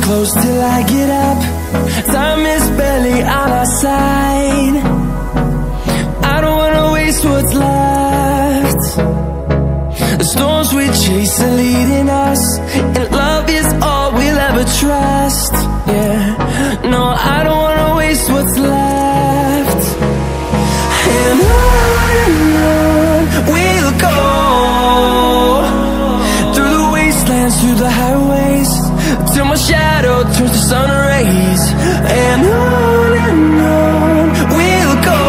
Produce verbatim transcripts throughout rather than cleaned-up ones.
close till I get up. Time is barely on our side. I don't wanna waste what's left. The storms we chase are leading us, and love is all we'll ever trust. Yeah, no, I don't wanna waste what's left. And on and on we'll go, through the wastelands, through the highways, till my shadow turns to sun rays. And on and on we'll go,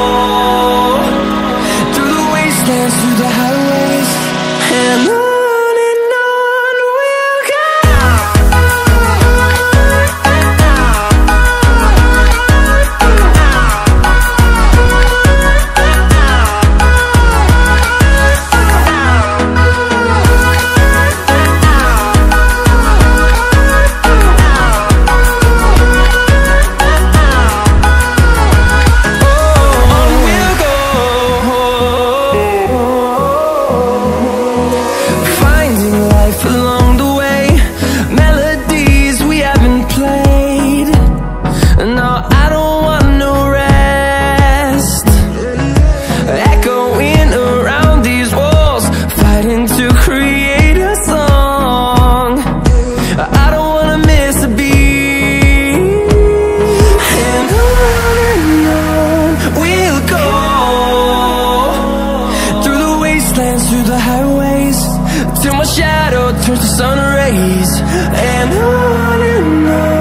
through the wastelands, through the highways, and on. Through the highways, till my shadow turns to sun rays. And on and on